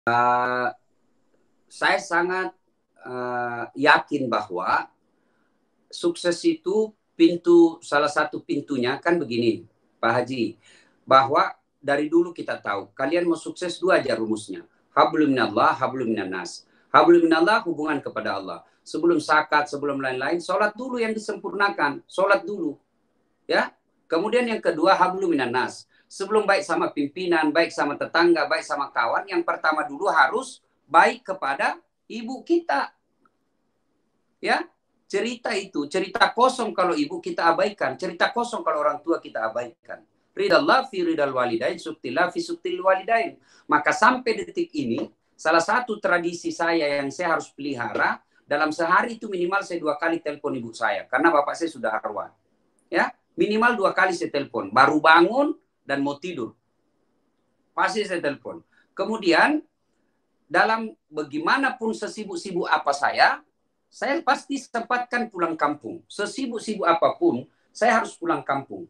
Saya sangat yakin bahwa sukses itu salah satu pintunya kan begini, Pak Haji, bahwa dari dulu kita tahu kalian mau sukses dua aja rumusnya. Hablum minallah, hablum minannas. Hablum minallah hubungan kepada Allah. Sebelum zakat, sebelum lain-lain, sholat dulu yang disempurnakan, sholat dulu, ya. Kemudian yang kedua hablum minannas. Sebelum baik sama pimpinan, baik sama tetangga, baik sama kawan, yang pertama dulu harus baik kepada ibu kita. Ya, cerita itu, cerita kosong kalau ibu kita abaikan, cerita kosong kalau orang tua kita abaikan. Ridallah fi ridal walidain, suktillah fi suktil walidain. Maka sampai detik ini, salah satu tradisi saya yang saya harus pelihara, dalam sehari itu minimal saya 2 kali telepon ibu saya, karena bapak saya sudah arwah. Ya, minimal 2 kali saya telepon, baru bangun dan mau tidur. Pasti saya telepon. Kemudian, dalam bagaimanapun sesibuk-sibuk apa saya pasti sempatkan pulang kampung. Sesibuk-sibuk apapun, saya harus pulang kampung.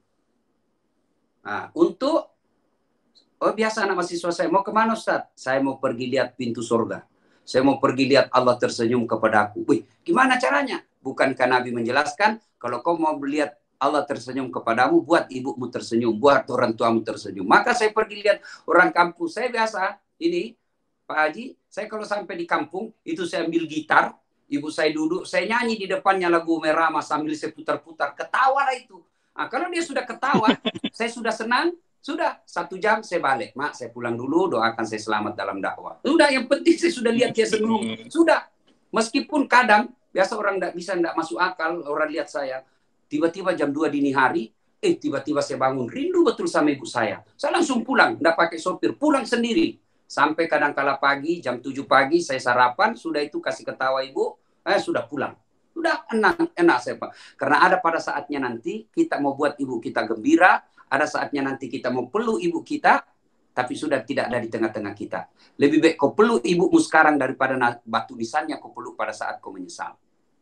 Nah, biasa anak mahasiswa saya, mau kemana Ustaz? Saya mau pergi lihat pintu surga. Saya mau pergi lihat Allah tersenyum kepada aku. Wih, gimana caranya? Bukankah Nabi menjelaskan, kalau kau mau melihat Allah tersenyum kepadamu, buat ibumu tersenyum, buat orang tuamu tersenyum. Maka saya pergi lihat orang kampung. Saya biasa, ini Pak Haji, saya kalau sampai di kampung, itu saya ambil gitar, ibu saya duduk, saya nyanyi di depannya lagu Merama sambil saya putar-putar. Ketawa lah itu. Nah, kalau dia sudah ketawa, saya sudah senang, sudah 1 jam saya balik. Mak, saya pulang dulu, doakan saya selamat dalam dakwah. Sudah, yang penting saya sudah lihat dia senyum. Sudah. Meskipun kadang, biasa orang tidak masuk akal, orang lihat saya. Tiba-tiba jam 2 dini hari, tiba-tiba saya bangun. Rindu betul sama ibu saya. Saya langsung pulang, tidak pakai sopir. Pulang sendiri. Sampai kadang-kala pagi, jam 7 pagi, saya sarapan. Sudah itu kasih ketawa ibu, sudah pulang. Sudah enak saya Pak. Karena ada pada saatnya nanti kita mau buat ibu kita gembira, ada saatnya nanti kita mau peluk ibu kita, tapi sudah tidak ada di tengah-tengah kita. Lebih baik kau peluk ibumu sekarang daripada batu nisannya kau peluk pada saat kau menyesal.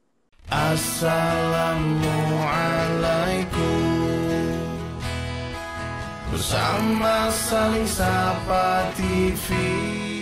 Assalamualaikum. Bersama Saling Sapa TV.